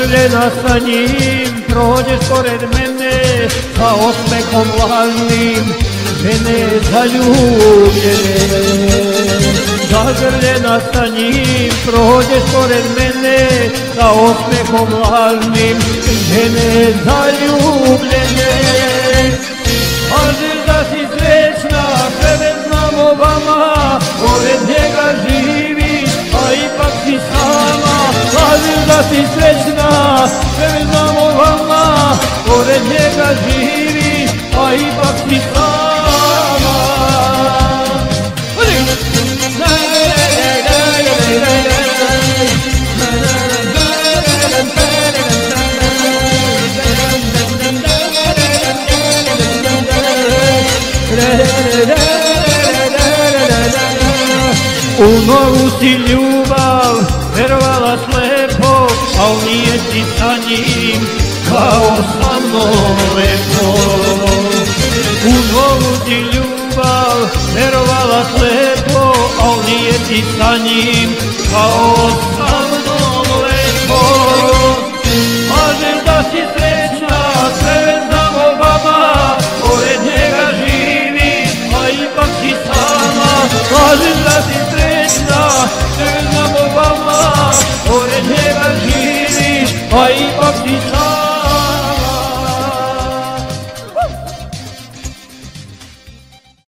Zagrljena sa njim, prođeš pored mene, sa osmehom lažnim, žene zaljubljene. Zagrljena sa njim, prođeš pored mene, sa osmehom lažnim, žene zaljubljene. Kažeš da si srećna, sve znamo vama, pored njega živiš, a ipak si sama. Kažeš da si srećna, sve znamo vama, pored njega živiš, a ipak si sama. U novu si ljubav verovala slepo, al nije ti sa njim kao sa mnom lepo. U novu si ljubav verovala slepo, al nije ti sa njim kao sa mnom lepo. Kažeš da si srećna, sve znamo vama, pored njega živiš, a ipak si sama. Kažeš da si srećna, sve znamo vama, pored njega živiš, a ipak si sama.